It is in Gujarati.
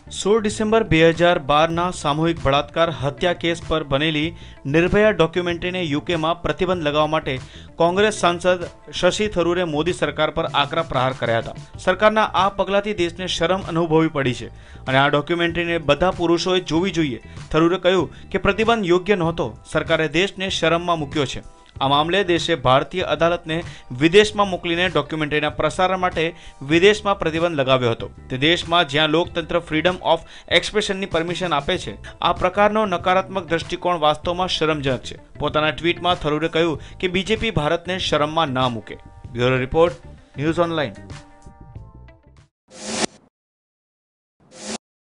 16 ડિસેમ્બર 2012 સામૂહિક બળાત્કાર હત્યા કેસ પર બનેલી નિર્ભયા ડોક્યુમેન્ટરીને યુકેમાં પ્રતિબંધ લગાવવા માટે કોંગ્રેસ સાંસદ શશી થરૂરે મોદી સરકાર પર આકરા પ્રહાર કર્યા હતા। સરકારના આ પગલાથી દેશને શરમ અનુભવવી પડી છે અને આ ડોક્યુમેન્ટરીને બધા પુરુષોએ જોવી જોઈએ। થરૂરે કહ્યું કે પ્રતિબંધ યોગ્ય નહોતો, સરકારે દેશને શરમમાં મૂક્યો છે। આ મામલે દેશે ભારતીય અદાલતને વિદેશમાં મોકલીને ડોક્યુમેન્ટરીના પ્રસારણ માટે વિદેશમાં પ્રતિબંધ લગાવ્યો હતો। તે દેશમાં જ્યાં લોકતંત્ર ફ્રીડમ ઓફ એક્સપ્રેશનની પરમિશન આપે છે, આ પ્રકારનો નકારાત્મક દ્રષ્ટિકોણ વાસ્તવમાં શરમજનક છે। પોતાના ટ્વીટમાં થરૂરે કહ્યું કે બીજેપી ભારતને શરમમાં ના મૂકે। Bureau report, news online.